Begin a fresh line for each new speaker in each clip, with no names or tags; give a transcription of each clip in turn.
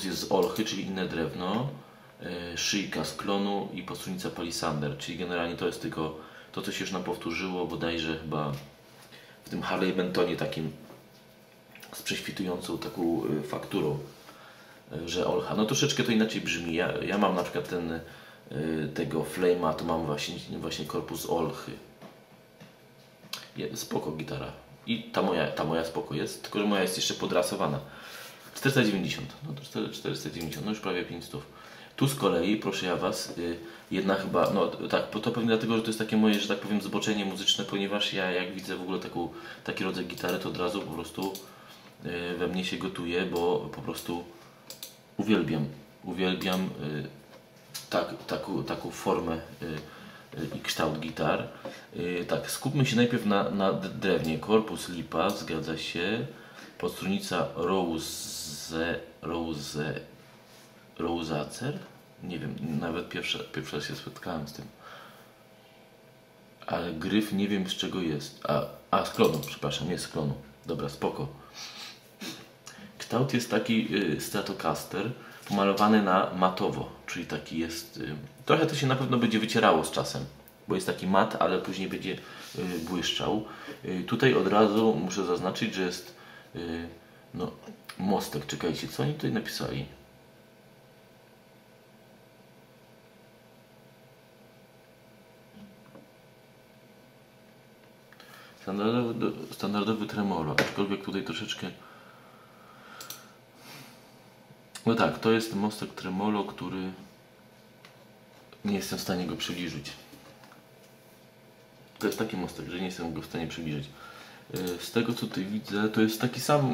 jest z olchy, czyli inne drewno, szyjka z klonu i podstrunica palisander, czyli generalnie to jest tylko to, co się już nam powtórzyło bodajże chyba w tym Harley Bentonie takim z prześwitującą taką fakturą, że olcha. No troszeczkę to inaczej brzmi. Ja mam na przykład tego Flame'a, to mam właśnie korpus olchy. Spoko gitara. I ta moja spoko jest, tylko że moja jest jeszcze podrasowana. 490, no to 490, no już prawie 500. Tu z kolei, proszę ja Was, jedna chyba, no tak, to pewnie dlatego, że to jest takie moje, że tak powiem, zboczenie muzyczne, ponieważ ja jak widzę w ogóle taki rodzaj gitary, to od razu po prostu we mnie się gotuje, bo po prostu uwielbiam taką formę i kształt gitar. Tak, skupmy się najpierw na drewnie. Korpus lipa, zgadza się. Podstrunica Roseacer? Nie wiem, nawet pierwszy raz się spotkałem z tym. Ale gryf nie wiem z czego jest. Z klonu, przepraszam, jest z klonu. Dobra, spoko. Kształt jest taki Stratocaster, pomalowany na matowo, czyli taki jest... Trochę to się na pewno będzie wycierało z czasem, bo jest taki mat, ale później będzie błyszczał. Tutaj od razu muszę zaznaczyć, że jest no, mostek. Czekajcie, co oni tutaj napisali? Standardowy tremolo, aczkolwiek tutaj troszeczkę... No tak, to jest mostek tremolo, który nie jestem w stanie go przybliżyć. To jest taki mostek, że nie jestem go w stanie przybliżyć. Z tego co tutaj widzę, to jest taki sam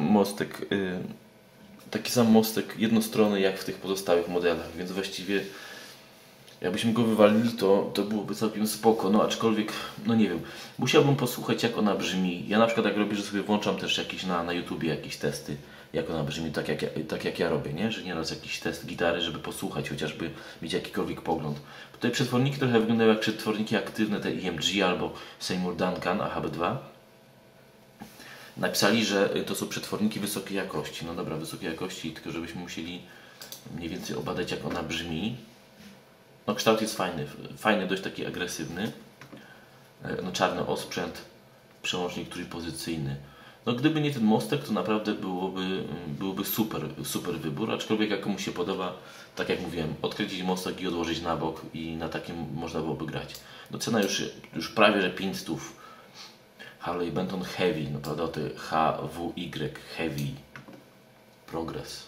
mostek jednostronny jak w tych pozostałych modelach, więc właściwie jakbyśmy go wywalili, to byłoby całkiem spoko, no aczkolwiek, no nie wiem, musiałbym posłuchać jak ona brzmi. Ja na przykład jak robię, że sobie włączam też jakieś na YouTubie jakieś testy, jak ona brzmi, tak jak ja robię, nie? Że nieraz jakiś test gitary, żeby posłuchać, chociażby mieć jakikolwiek pogląd. Tutaj przetworniki trochę wyglądają jak przetworniki aktywne, te EMG albo Seymour Duncan AHB2. Napisali, że to są przetworniki wysokiej jakości. No dobra, wysokiej jakości, tylko żebyśmy musieli mniej więcej obadać jak ona brzmi. No kształt jest fajny, dość taki agresywny. No czarny osprzęt, przełącznik trójpozycyjny. No gdyby nie ten mostek, to naprawdę byłoby super wybór, aczkolwiek jak komuś się podoba, tak jak mówiłem, odkręcić mostek i odłożyć na bok i na takim można byłoby grać. No cena już prawie że 500. Harley Benton Heavy, no prawda, to HWY Heavy Progress.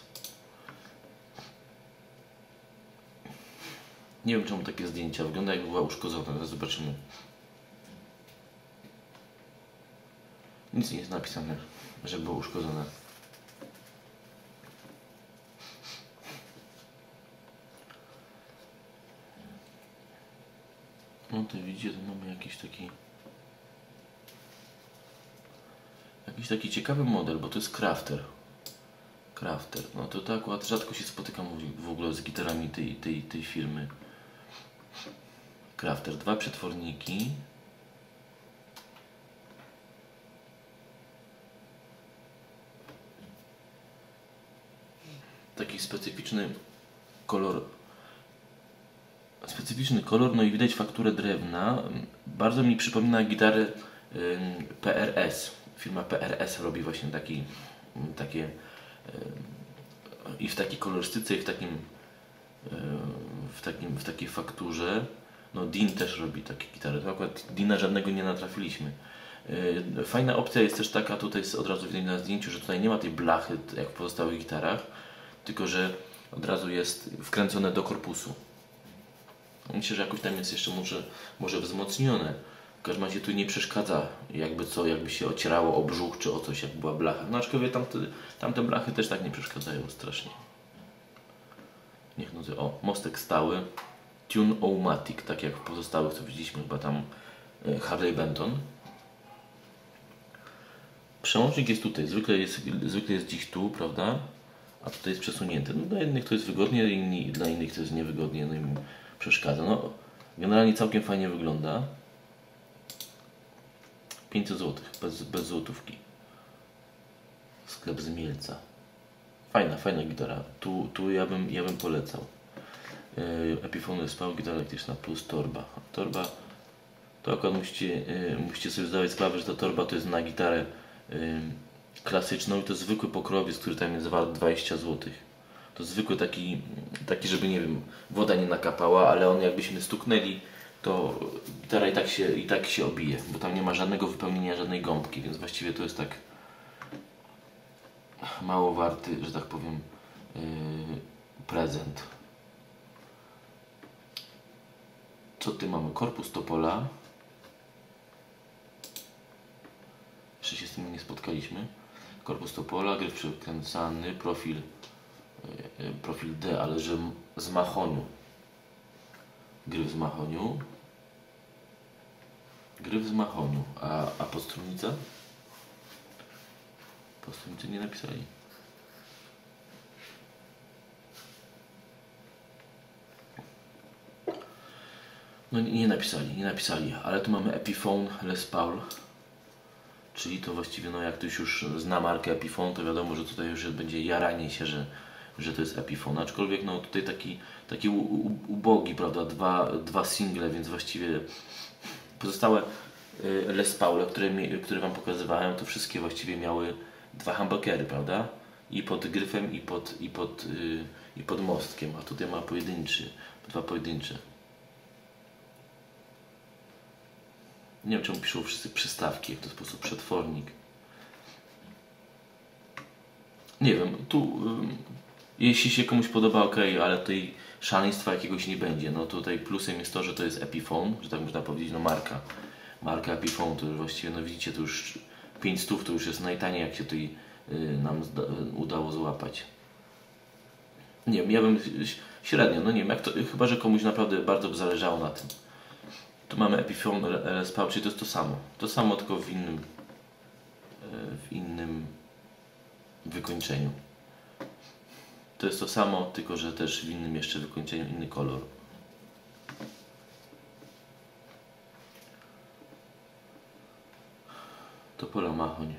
Nie wiem czemu takie zdjęcia, wygląda jakby była uszkodzona, teraz zobaczymy. Nic nie jest napisane, że było uszkodzone. No to widzicie, to mamy jakiś taki ciekawy model, bo to jest Crafter. No to akurat rzadko się spotykam w ogóle z gitarami tej firmy. Crafter, 2 przetworniki. Taki specyficzny kolor, no i widać fakturę drewna. Bardzo mi przypomina gitarę PRS. Firma PRS robi właśnie takie i w takiej kolorystyce, i w takiej fakturze. No Dean też robi takie gitary. To akurat Deana żadnego nie natrafiliśmy. Fajna opcja jest też taka, tutaj jest od razu widać na zdjęciu, że tutaj nie ma tej blachy jak w pozostałych gitarach, tylko że od razu jest wkręcone do korpusu. Myślę, że jakoś tam jest jeszcze może wzmocnione. W każdym razie tu nie przeszkadza jakby się ocierało o brzuch czy o coś, jak była blacha. No aczkolwiek tamte blachy też tak nie przeszkadzają strasznie. Niech no, mostek stały. Tune-O-Matic, tak jak w pozostałych, co widzieliśmy chyba tam Harley Benton. Przełącznik jest tutaj, zwykle jest gdzieś tu, prawda? A tutaj jest przesunięty. No, dla jednych to jest wygodnie, dla innych to jest niewygodnie, no i mi przeszkadza. No, generalnie całkiem fajnie wygląda. 500 zł, bez złotówki. Sklep z Mielca. Fajna gitara. Tu ja bym polecał. Epiphone Les Paul, gitara elektryczna plus torba. Torba to akurat musicie sobie zdawać sprawę, że ta torba to jest na gitarę klasyczną i to zwykły pokrowiec, który tam jest wart 20 zł. To zwykły taki, żeby nie wiem, woda nie nakapała, ale on jakbyśmy stuknęli, to gitara i tak się obije, bo tam nie ma żadnego wypełnienia, żadnej gąbki, więc właściwie to jest tak mało warty, że tak powiem, prezent. Co ty mamy? Korpus Topola. Jeszcze się z tym nie spotkaliśmy. Korpus Topola, gryf przekręcany, profil D, ale że z mahoniu. Gryf z mahoniu. Gryf z mahoniu. A podstrunnica? Podstrunnicy nie napisali. No nie napisali, ale tu mamy Epiphone Les Paul. Czyli to właściwie, no jak ktoś już zna markę Epiphone, to wiadomo, że tutaj już będzie jaranie się, że to jest Epiphone. Aczkolwiek no tutaj taki ubogi, prawda, dwa single, więc właściwie pozostałe Les Paul, które Wam pokazywałem, to wszystkie właściwie miały dwa humbuckery, prawda? I pod gryfem, i pod mostkiem, a tutaj ma dwa pojedyncze. Nie wiem, czemu piszą wszyscy przystawki, jak to w sposób przetwornik. Nie wiem, tu jeśli się komuś podoba, ok, ale tutaj szaleństwa jakiegoś nie będzie. No tutaj plusem jest to, że to jest Epiphone, że tak można powiedzieć, no marka Epiphone, to już właściwie, no widzicie, to już 500 to już jest najtaniej, jak się tutaj nam udało złapać. Nie wiem, ja bym średnio, no nie wiem, chyba że komuś naprawdę bardzo by zależało na tym. Tu mamy Epiphone Les Paul, czyli to jest to samo. To samo, tylko w innym wykończeniu. To jest to samo, tylko że też w innym jeszcze wykończeniu, inny kolor. Topola mahoń.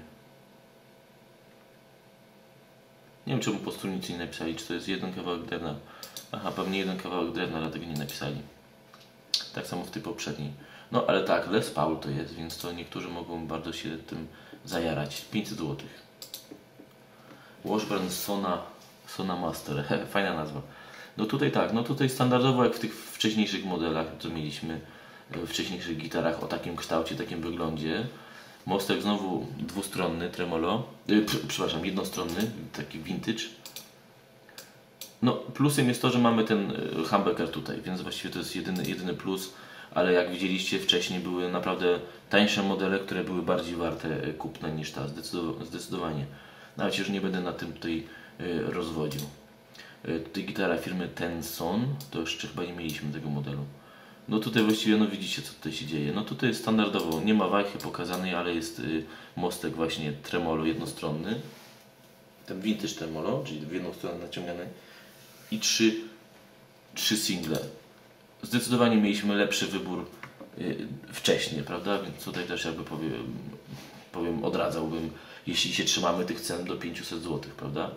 Nie wiem, czemu po strunicy nie napisali, czy to jest jeden kawałek drewna. Aha, pewnie jeden kawałek drewna, ale tego nie napisali. Tak samo w tej poprzedniej. No ale tak, Les Paul to jest, więc to niektórzy mogą bardzo się tym zajarać. 500 zł. Washburn Sona Master. Fajna nazwa. No tutaj tak, no tutaj standardowo jak w tych wcześniejszych modelach, co mieliśmy, w wcześniejszych gitarach o takim kształcie, takim wyglądzie. Mostek znowu dwustronny, tremolo. Przepraszam, jednostronny, taki vintage. No, plusem jest to, że mamy ten humbucker tutaj, więc właściwie to jest jedyny plus, ale jak widzieliście wcześniej były naprawdę tańsze modele, które były bardziej warte kupna niż ta, zdecydowanie. Nawet już nie będę na tym tutaj rozwodził. Tutaj gitara firmy Tenson, to jeszcze chyba nie mieliśmy tego modelu. No tutaj właściwie, no widzicie, co tutaj się dzieje. No tutaj jest standardowo, nie ma wajchy pokazanej, ale jest mostek właśnie tremolo jednostronny. Ten vintage tremolo, czyli w jedną stronę naciągany. I trzy single. Zdecydowanie mieliśmy lepszy wybór wcześniej, prawda? Więc tutaj też jakby powiem odradzałbym, jeśli się trzymamy tych cen do 500 zł, prawda?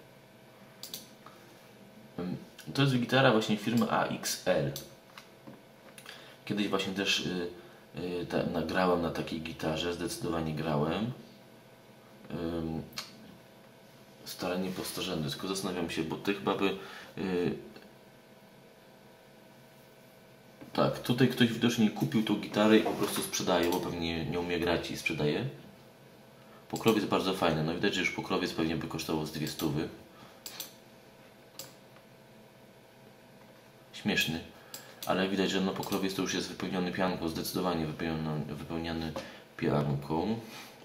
To jest gitara właśnie firmy AXL. Kiedyś właśnie też nagrałem na takiej gitarze, zdecydowanie grałem. Starannie postarzany, tylko zastanawiam się, bo ty chyba by... tak, tutaj ktoś widocznie kupił tą gitarę i po prostu sprzedaje, bo pewnie nie umie grać i sprzedaje. Pokrowiec bardzo fajny, no widać, że już pokrowiec pewnie by kosztował z 200. Śmieszny, ale widać, że no pokrowiec to już jest wypełniony pianką, zdecydowanie wypełniony pianką.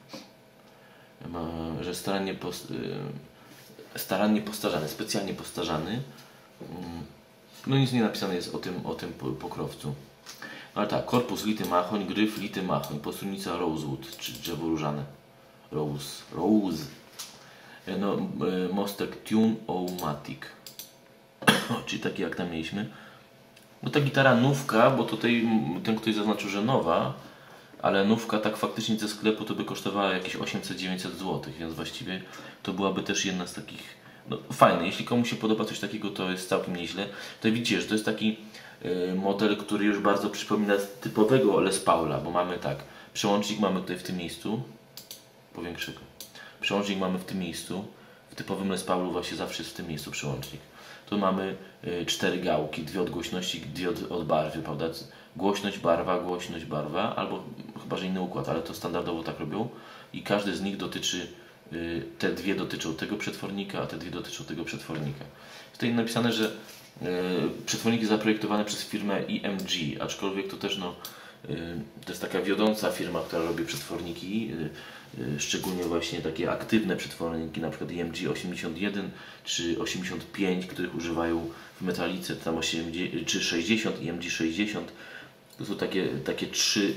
Że starannie postarzany, specjalnie postarzany. No nic nie napisane jest o tym pokrowcu. Ale tak, korpus lity mahoń, gryf lity mahoń, postrunica rosewood, czy drzewo różane. Rose. No, mostek Tune-O-Matic. Czyli taki jak tam mieliśmy. No ta gitara nówka, bo tutaj ten ktoś zaznaczył, że nowa, ale nówka tak faktycznie ze sklepu to by kosztowała jakieś 800-900 zł, więc właściwie to byłaby też jedna z takich no, fajny. Jeśli komuś się podoba coś takiego, to jest całkiem nieźle. Tutaj widzicie, że to jest taki model, który już bardzo przypomina typowego Les Paula, bo mamy tak, przełącznik mamy tutaj w tym miejscu, powiększę go. Przełącznik mamy w tym miejscu, w typowym Les Paulu właśnie zawsze jest w tym miejscu przełącznik. Tu mamy 4 gałki, 2 od głośności, 2 od barwy, prawda? Głośność, barwa, albo chyba, że inny układ, ale to standardowo tak robią i każdy z nich dotyczy, te dwie dotyczą tego przetwornika, a te dwie dotyczą tego przetwornika. Tutaj napisane, że przetworniki zaprojektowane przez firmę EMG, aczkolwiek to też to jest taka wiodąca firma, która robi przetworniki, szczególnie właśnie takie aktywne przetworniki, na przykład EMG 81 czy 85, których używają w metalice, tam 80, czy 60, EMG 60. To są takie trzy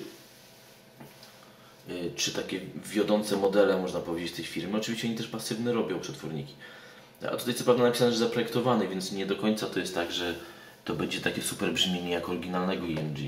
takie wiodące modele, można powiedzieć, tej firmy. Oczywiście oni też pasywne robią przetworniki. A tutaj co prawda napisane, że zaprojektowany, więc nie do końca to jest tak, że to będzie takie super brzmienie jak oryginalnego EMG.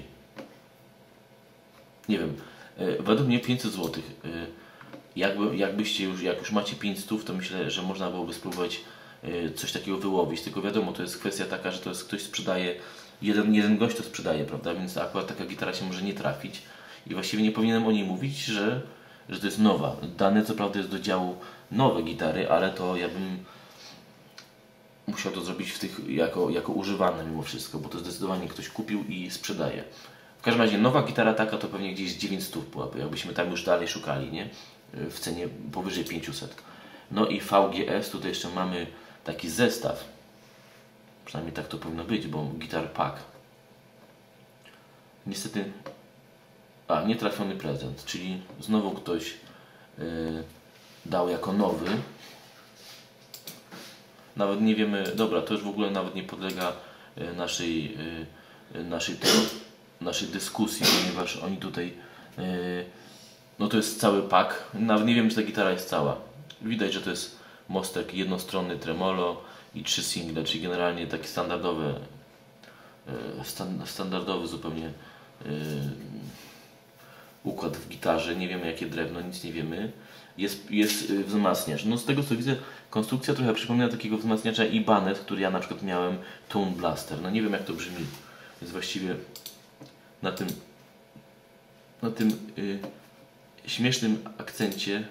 Nie wiem, według mnie 500 zł. Jakbyście już, jak już macie 500, to myślę, że można byłoby spróbować coś takiego wyłowić. Tylko wiadomo, to jest kwestia taka, że to jest ktoś sprzedaje, jeden gość to sprzedaje, prawda? Więc akurat taka gitara się może nie trafić. I właściwie nie powinienem o niej mówić, że to jest nowa. Dane co prawda jest do działu nowe gitary, ale to ja bym musiał to zrobić jako używane mimo wszystko, bo to zdecydowanie ktoś kupił i sprzedaje. W każdym razie nowa gitara taka to pewnie gdzieś 900 byłaby, jakbyśmy tam już dalej szukali, nie? W cenie powyżej 500. No i VGS, tutaj jeszcze mamy taki zestaw. Przynajmniej tak to powinno być, bo Guitar Pack. Niestety, nietrafiony prezent, czyli znowu ktoś dał jako nowy. Nawet nie wiemy, dobra, to już w ogóle nawet nie podlega naszej dyskusji, ponieważ oni tutaj, no to jest cały pak, nawet nie wiem, czy ta gitara jest cała. Widać, że to jest mostek jednostronny tremolo i 3 single, czyli generalnie taki standardowy zupełnie układ w gitarze. Nie wiemy, jakie drewno, nic nie wiemy. Jest wzmacniacz. No z tego co widzę, konstrukcja trochę przypomina takiego wzmacniacza Ibanez, który ja na przykład miałem, Tone Blaster. No nie wiem, jak to brzmi. Jest właściwie na tym śmiesznym akcencie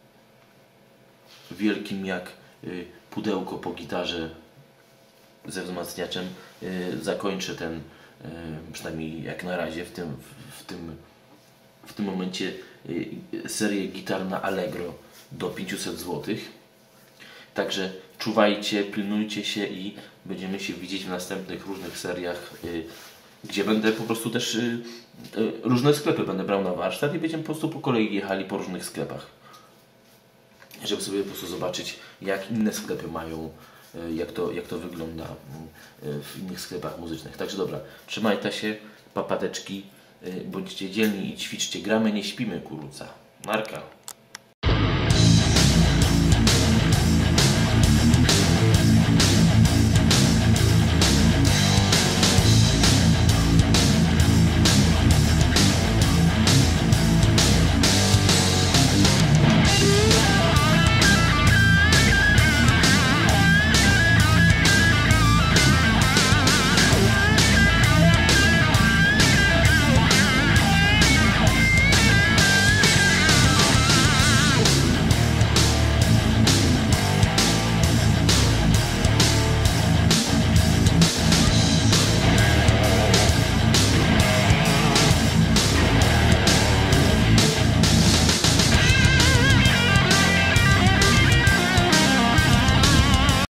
wielkim jak pudełko po gitarze ze wzmacniaczem zakończę przynajmniej jak na razie w tym momencie serię gitar na Allegro do 500 zł. Także czuwajcie, pilnujcie się i będziemy się widzieć w następnych różnych seriach, gdzie będę po prostu też różne sklepy będę brał na warsztat i będziemy po prostu po kolei jechali po różnych sklepach, żeby sobie po prostu zobaczyć, jak inne sklepy mają, jak to wygląda w innych sklepach muzycznych. Także dobra, trzymajcie się, papateczki, bądźcie dzielni i ćwiczcie. Gramy, nie śpimy, kuruca. Marka.